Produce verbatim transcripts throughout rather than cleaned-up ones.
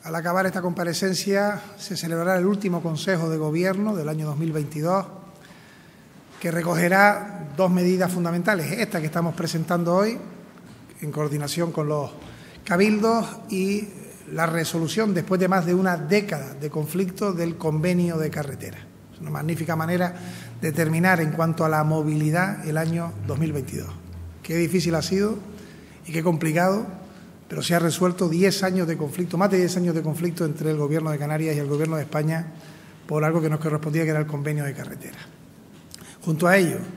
Al acabar esta comparecencia se celebrará el último Consejo de Gobierno del año dos mil veintidós, que recogerá dos medidas fundamentales. Esta que estamos presentando hoy, en coordinación con los cabildos, y la resolución, después de más de una década de conflicto, del convenio de carretera. Es una magnífica manera de terminar en cuanto a la movilidad el año dos mil veintidós. Qué difícil ha sido y qué complicado, pero se ha resuelto diez años de conflicto, más de diez años de conflicto entre el Gobierno de Canarias y el Gobierno de España por algo que nos correspondía, que era el convenio de carretera. Junto a ello,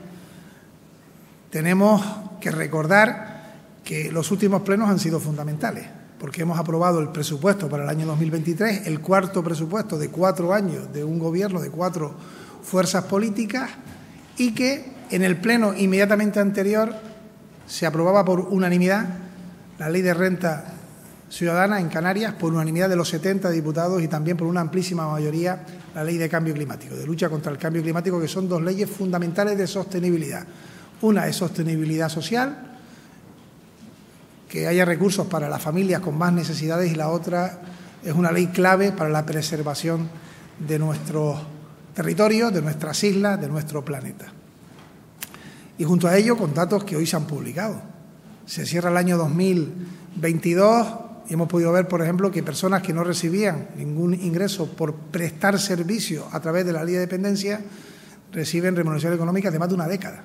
tenemos que recordar que los últimos plenos han sido fundamentales, porque hemos aprobado el presupuesto para el año dos mil veintitrés, el cuarto presupuesto de cuatro años de un Gobierno de cuatro fuerzas políticas, y que en el pleno inmediatamente anterior se aprobaba por unanimidad la Ley de Renta Ciudadana en Canarias, por unanimidad de los setenta diputados, y también por una amplísima mayoría la Ley de Cambio Climático, de lucha contra el cambio climático, que son dos leyes fundamentales de sostenibilidad. Una es sostenibilidad social, que haya recursos para las familias con más necesidades, y la otra es una ley clave para la preservación de nuestros territorios, de nuestras islas, de nuestro planeta. Y junto a ello, con datos que hoy se han publicado. Se cierra el año dos mil veintidós y hemos podido ver, por ejemplo, que personas que no recibían ningún ingreso por prestar servicio a través de la ley de dependencia reciben remuneración económica de más de una década.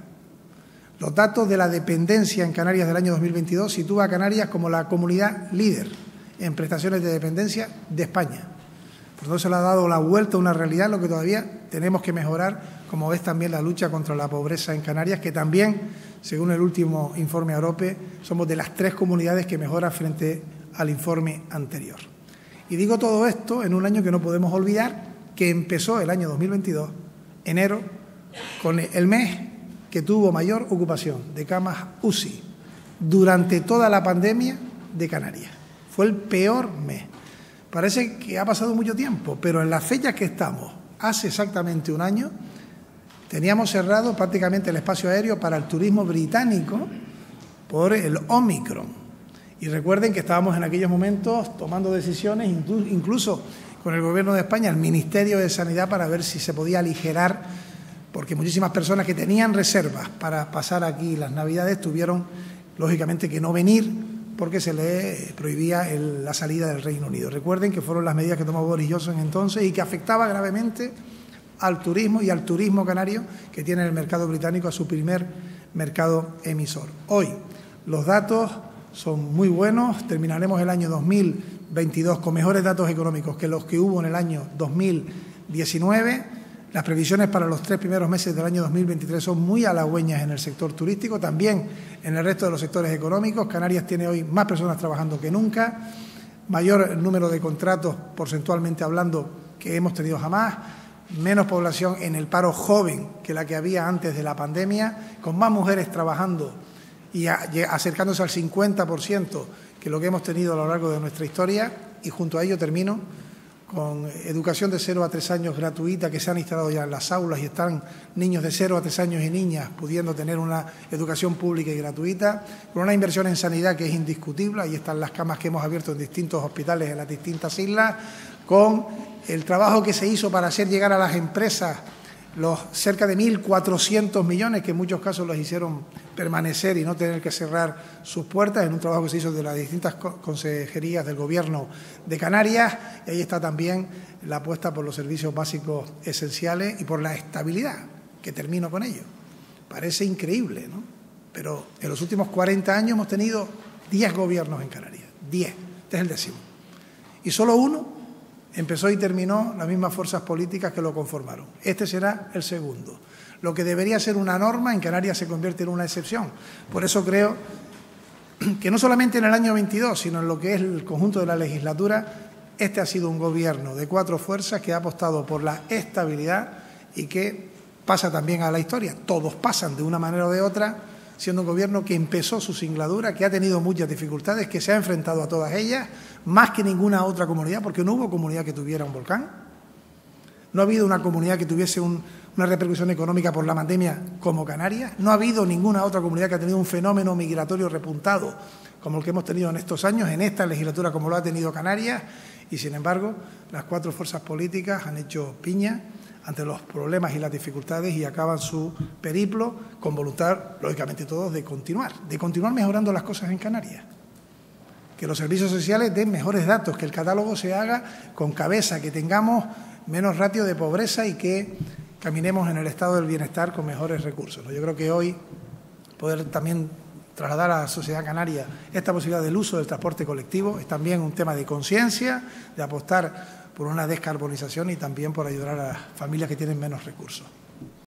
Los datos de la dependencia en Canarias del año dos mil veintidós sitúa a Canarias como la comunidad líder en prestaciones de dependencia de España. Por tanto, se le ha dado la vuelta a una realidad, lo que todavía tenemos que mejorar, como es también la lucha contra la pobreza en Canarias, que también, según el último informe AROPE, somos de las tres comunidades que mejora frente al informe anterior. Y digo todo esto en un año que no podemos olvidar, que empezó el año dos mil veintidós, enero, con el mes que tuvo mayor ocupación de camas U C I durante toda la pandemia de Canarias. Fue el peor mes. Parece que ha pasado mucho tiempo, pero en las fechas que estamos, hace exactamente un año, teníamos cerrado prácticamente el espacio aéreo para el turismo británico por el Omicron. Y recuerden que estábamos en aquellos momentos tomando decisiones, incluso con el Gobierno de España, el Ministerio de Sanidad, para ver si se podía aligerar, porque muchísimas personas que tenían reservas para pasar aquí las Navidades tuvieron, lógicamente, que no venir porque se le prohibía el, la salida del Reino Unido. Recuerden que fueron las medidas que tomó Boris Johnson entonces y que afectaba gravemente al turismo y al turismo canario, que tiene el mercado británico a su primer mercado emisor. Hoy los datos son muy buenos, terminaremos el año dos mil veintidós con mejores datos económicos que los que hubo en el año dos mil diecinueve. Las previsiones para los tres primeros meses del año dos mil veintitrés son muy halagüeñas en el sector turístico, también en el resto de los sectores económicos. Canarias tiene hoy más personas trabajando que nunca, mayor número de contratos porcentualmente hablando que hemos tenido jamás, menos población en el paro joven que la que había antes de la pandemia, con más mujeres trabajando y acercándose al cincuenta por ciento que lo que hemos tenido a lo largo de nuestra historia. Y junto a ello termino con educación de cero a tres años gratuita, que se han instalado ya en las aulas y están niños de cero a tres años y niñas pudiendo tener una educación pública y gratuita, con una inversión en sanidad que es indiscutible. Ahí están las camas que hemos abierto en distintos hospitales en las distintas islas, con el trabajo que se hizo para hacer llegar a las empresas los cerca de mil cuatrocientos millones que en muchos casos los hicieron permanecer y no tener que cerrar sus puertas, en un trabajo que se hizo de las distintas consejerías del Gobierno de Canarias. Y ahí está también la apuesta por los servicios básicos esenciales y por la estabilidad, que termino con ello. Parece increíble, ¿no? Pero en los últimos cuarenta años hemos tenido diez gobiernos en Canarias, diez, este es el décimo. Y solo uno empezó y terminó las mismas fuerzas políticas que lo conformaron. Este será el segundo. Lo que debería ser una norma en Canarias se convierte en una excepción. Por eso creo que no solamente en el año veintidós, sino en lo que es el conjunto de la legislatura, este ha sido un gobierno de cuatro fuerzas que ha apostado por la estabilidad y que pasa también a la historia. Todos pasan de una manera o de otra, siendo un gobierno que empezó su singladura, que ha tenido muchas dificultades, que se ha enfrentado a todas ellas, más que ninguna otra comunidad, porque no hubo comunidad que tuviera un volcán. No ha habido una comunidad que tuviese un, una repercusión económica por la pandemia como Canarias. No ha habido ninguna otra comunidad que ha tenido un fenómeno migratorio repuntado como el que hemos tenido en estos años, en esta legislatura como lo ha tenido Canarias, y sin embargo las cuatro fuerzas políticas han hecho piña ante los problemas y las dificultades y acaban su periplo con voluntad, lógicamente todos, de continuar, de continuar mejorando las cosas en Canarias. Que los servicios sociales den mejores datos, que el catálogo se haga con cabeza, que tengamos menos ratio de pobreza y que caminemos en el estado del bienestar con mejores recursos. Yo creo que hoy poder también trasladar a la sociedad canaria esta posibilidad del uso del transporte colectivo es también un tema de conciencia, de apostar por una descarbonización y también por ayudar a las familias que tienen menos recursos.